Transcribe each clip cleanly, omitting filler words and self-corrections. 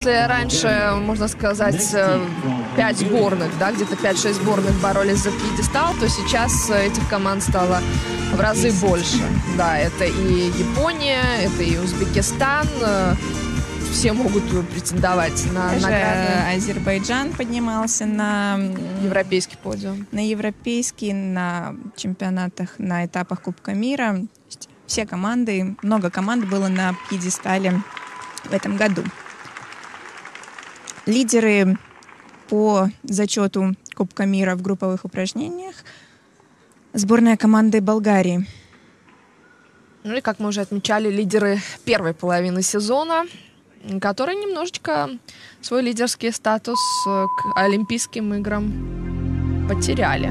Раньше, можно сказать, 5 сборных, да, где-то 5-6 сборных боролись за пьедестал, то сейчас этих команд стало в разы больше. Да, это и Япония, это и Узбекистан. Все могут претендовать на награды. Азербайджан поднимался на европейский подиум. На европейский, на чемпионатах, на этапах Кубка мира. Все команды, много команд было на пьедестале в этом году. Лидеры по зачету Кубка мира в групповых упражнениях — сборная команды Болгарии. Ну и, как мы уже отмечали, лидеры первой половины сезона, которые немножечко свой лидерский статус к Олимпийским играм потеряли.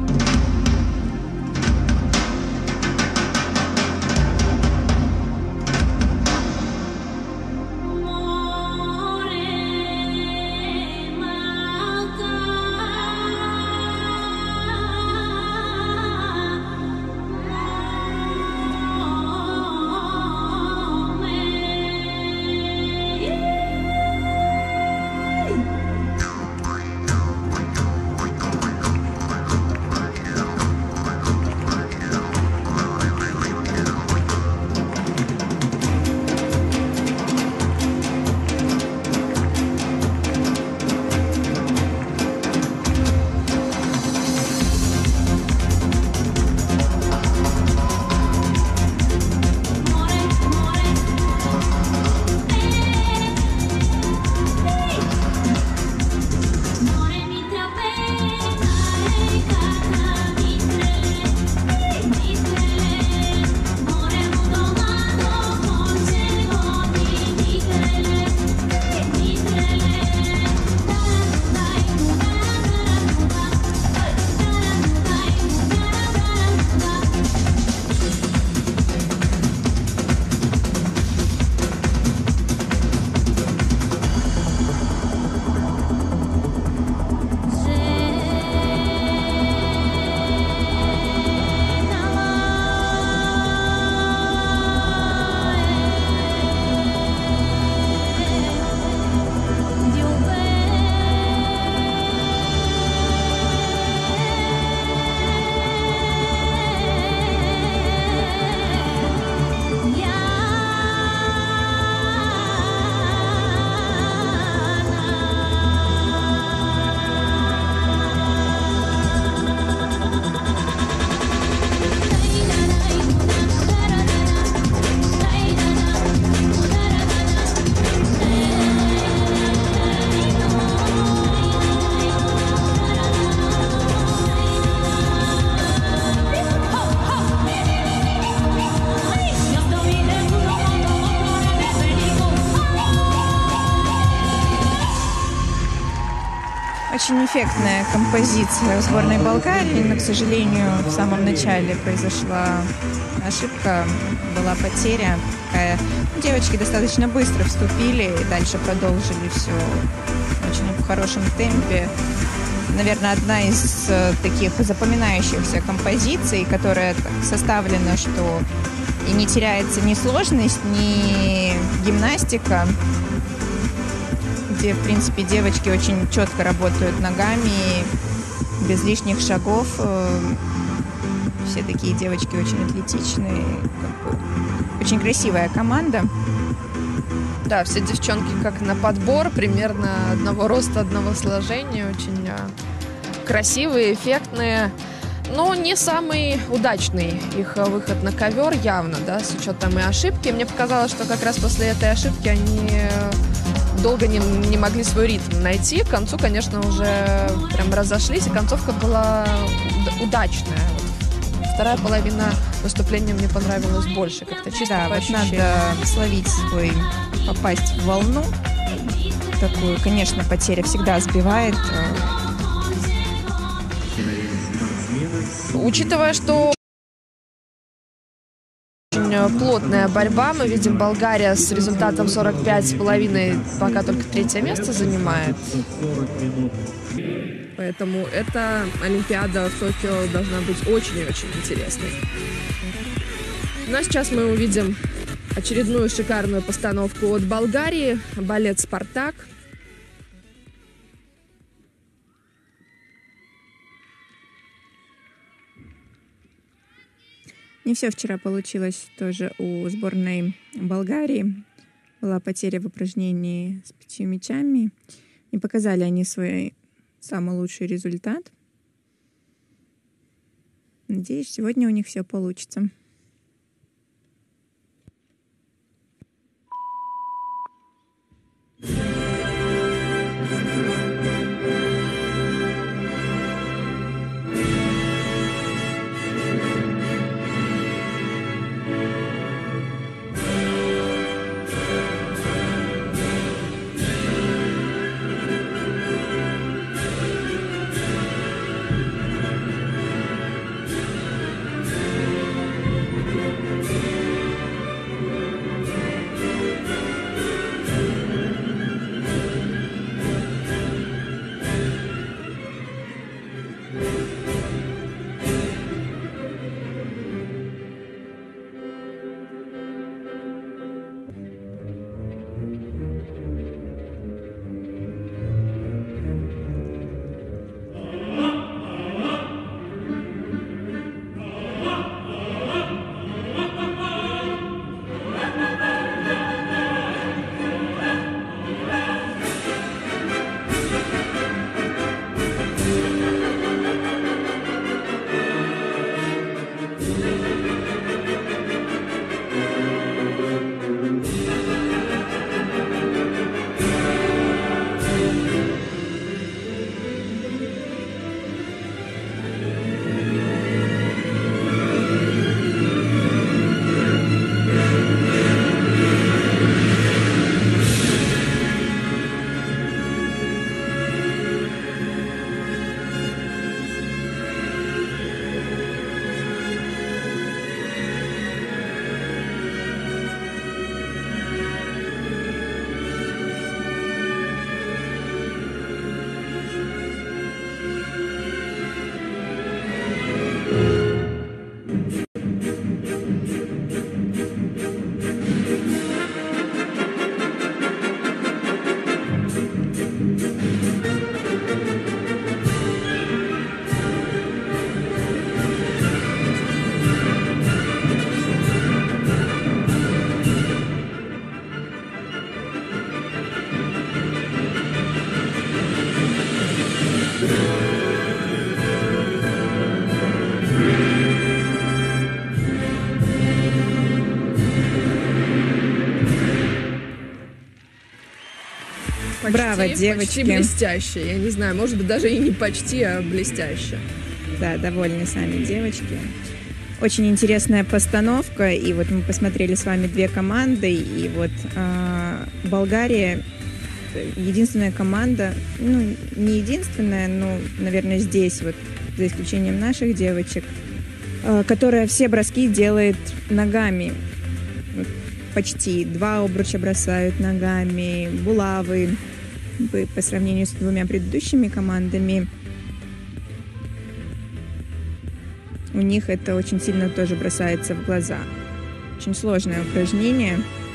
Очень эффектная композиция в сборной Болгарии, но, к сожалению, в самом начале произошла ошибка, была потеря. Девочки достаточно быстро вступили и дальше продолжили все очень в хорошем темпе. Наверное, одна из таких запоминающихся композиций, которая составлена, что и не теряется ни сложность, ни гимнастика, где, в принципе, девочки очень четко работают ногами, без лишних шагов. Все такие девочки очень атлетичные, очень красивая команда. Да, все девчонки как на подбор, примерно одного роста, одного сложения, очень красивые, эффектные. Но не самый удачный их выход на ковер явно, да, с учетом и ошибки. Мне показалось, что как раз после этой ошибки они долго не могли свой ритм найти. К концу, конечно, уже прям разошлись, и концовка была удачная. Вторая половина выступления мне понравилась больше, как-то чисто да, по ощущениям. Надо словить свой, попасть в волну. Такую, конечно, потеря всегда сбивает. Учитывая, что очень плотная борьба, мы видим, Болгария с результатом 45,5 пока только 3-е место занимает. Поэтому эта Олимпиада в Токио должна быть очень и очень интересной. Ну а сейчас мы увидим очередную шикарную постановку от Болгарии. Балет «Спартак». Не все вчера получилось тоже у сборной Болгарии. Была потеря в упражнении с 5 мячами. Не показали они свой самый лучший результат. Надеюсь, сегодня у них все получится. Браво, девочки. Почти блестяще. Я не знаю, может быть, даже и не почти, а блестяще. Да, довольны сами девочки. Очень интересная постановка. И вот мы посмотрели с вами две команды. И вот Болгария единственная команда, ну, не единственная, но, наверное, здесь, вот, за исключением наших девочек, которая все броски делает ногами. Почти 2 обруча бросают ногами, булавы. По сравнению с 2 предыдущими командами, у них это очень сильно тоже бросается в глаза. Очень сложное упражнение.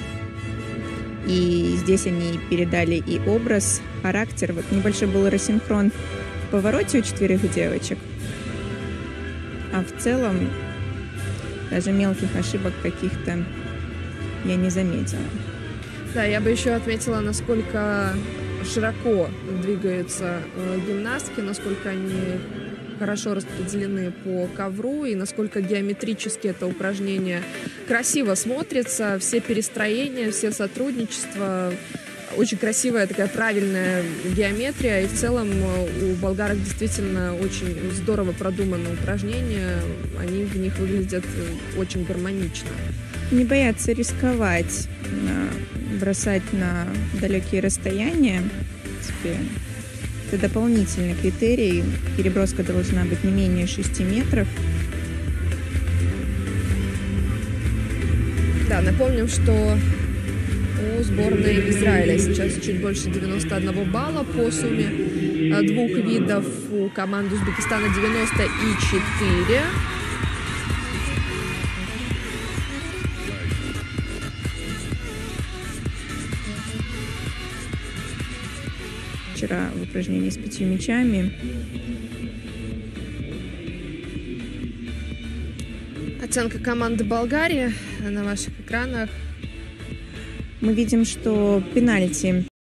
И здесь они передали и образ, характер. Вот небольшой был рассинхрон в повороте у 4 девочек. А в целом даже мелких ошибок каких-то я не заметила. Да, я бы еще отметила, насколько широко двигаются гимнастки, насколько они хорошо распределены по ковру и насколько геометрически это упражнение красиво смотрится, все перестроения, все сотрудничества, очень красивая такая правильная геометрия, и в целом у болгарок действительно очень здорово продумано упражнения, они в них выглядят очень гармонично. Не боятся рисковать, бросать на далекие расстояния. В принципе, это дополнительный критерий. Переброска должна быть не менее 6 метров. Да, напомним, что у сборной Израиля сейчас чуть больше 91 балла по сумме 2 видов. У команды Узбекистана 94. вчера в упражнении с 5 мячами. Оценка команды Болгарии на ваших экранах. Мы видим, что пенальти